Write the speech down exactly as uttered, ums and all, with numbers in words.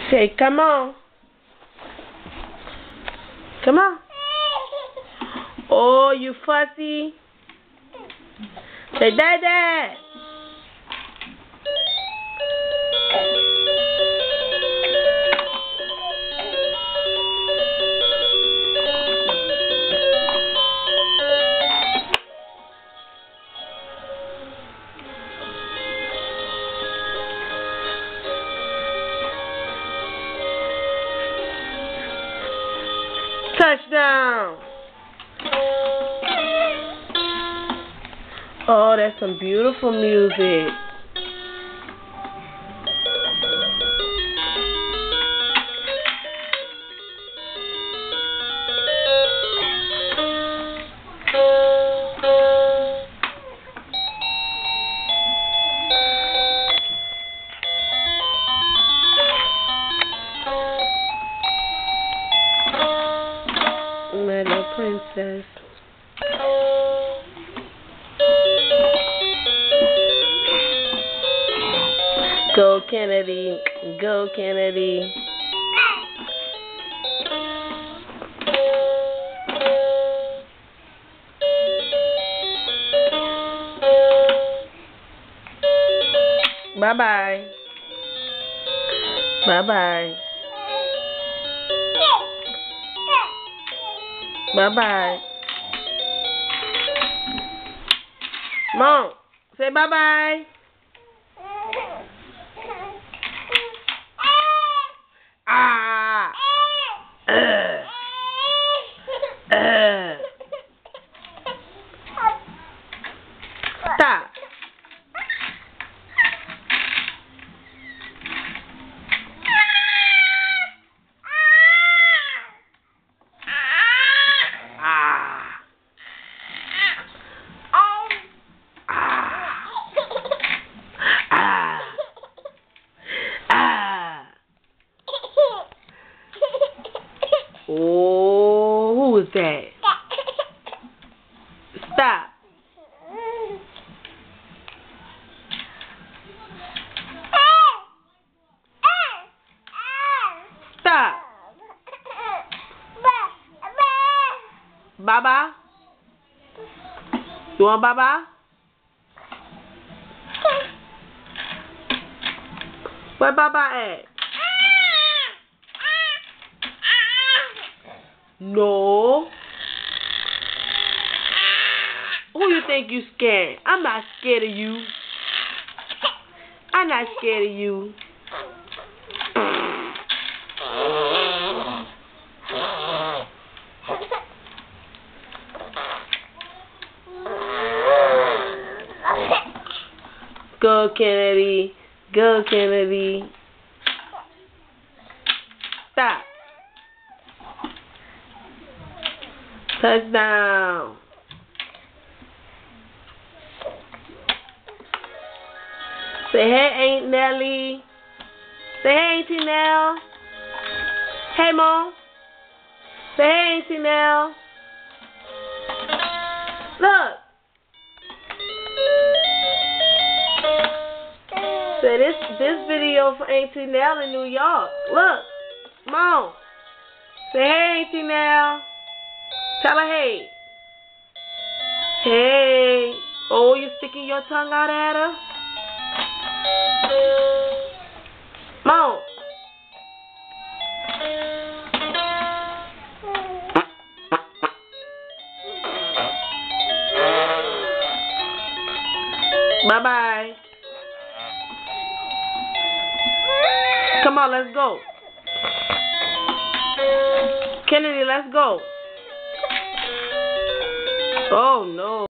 Say, come on. Come on. Oh, you fussy. Say, Dad. Touchdown. Oh, that's some beautiful music. My little princess. Go Kennedy, go Kennedy. Bye bye. Bye bye. Bye bye. Mom, say bye bye. Ah. Uh. Uh. Stop. Oh, who is that? Stop. Stop. Baba? You want Baba? Where Baba at? No. Who you think you scared? I'm not scared of you. I'm not scared of you. Go Kennedy. Go Kennedy. Stop. Touchdown. Say hey, Aunt Nelly. Say hey, Auntie Nell. Hey, Mom. Say hey, Auntie Nell. Look. Say this this video for Auntie Nell in New York. Look. Mom. Say hey, Auntie Nell. Tell her hey. Hey. Oh, you sticking your tongue out at her? Mom. Bye bye. Come on, let's go. Kennedy, let's go. Oh no.